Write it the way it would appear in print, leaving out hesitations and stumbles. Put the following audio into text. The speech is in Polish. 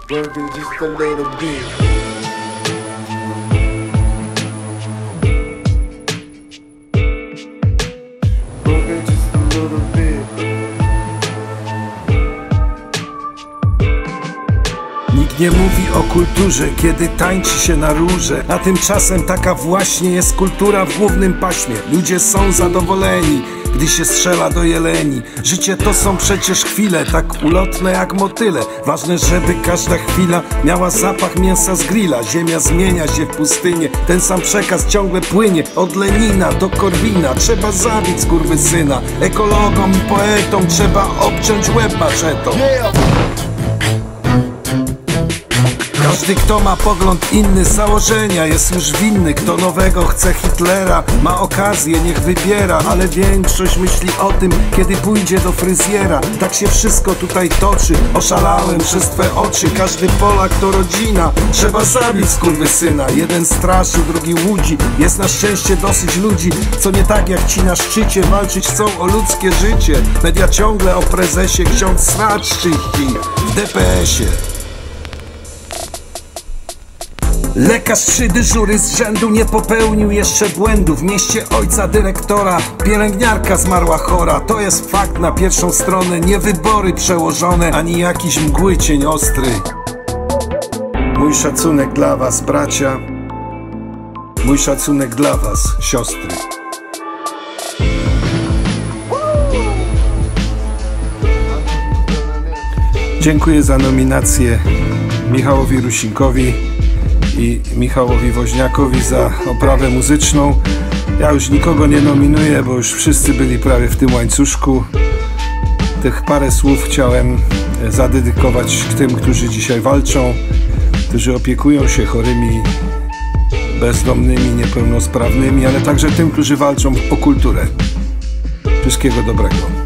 Working just a little bit. Working just a little bit. Nikt nie mówi o kulturze, kiedy tańczy się na róże. A tymczasem taka właśnie jest kultura w głównym paśmie. Ludzie są zadowoleni, gdy się strzela do jeleni. Życie to są przecież chwile, tak ulotne jak motyle. Ważne, żeby każda chwila miała zapach mięsa z grilla. Ziemia zmienia się w pustynię, ten sam przekaz ciągle płynie. Od Lenina do Korwina trzeba zabić skurwysyna. Ekologom i poetom trzeba obciąć łeb maczetą. Każdy, kto ma pogląd inny z założenia, jest już winny. Kto nowego chce Hitlera, ma okazję, niech wybiera. Ale większość myśli o tym, kiedy pójdzie do fryzjera. Tak się wszystko tutaj toczy, oszalałem przez twe oczy. Każdy Polak to rodzina, trzeba zabić skurwysyna. Jeden straszy, drugi łudzi, jest na szczęście dosyć ludzi, co nie tak jak ci na szczycie walczyć chcą o ludzkie życie. Media ciągle o prezesie, ksiądz sracz czyści w DPS-ie. Lekarz 3 dyżury z rzędu nie popełnił jeszcze błędu. W mieście ojca dyrektora pielęgniarka zmarła chora. To jest fakt na pierwszą stronę, nie wybory przełożone, ani jakiś mgły cień ostry. Mój szacunek dla was, bracia. Mój szacunek dla was, siostry. Dziękuję za nominację Michałowi Rusinkowi i Michałowi Woźniakowi za oprawę muzyczną. Ja już nikogo nie nominuję, bo już wszyscy byli prawie w tym łańcuszku. Tych parę słów chciałem zadedykować tym, którzy dzisiaj walczą, którzy opiekują się chorymi, bezdomnymi, niepełnosprawnymi, ale także tym, którzy walczą o kulturę. Wszystkiego dobrego.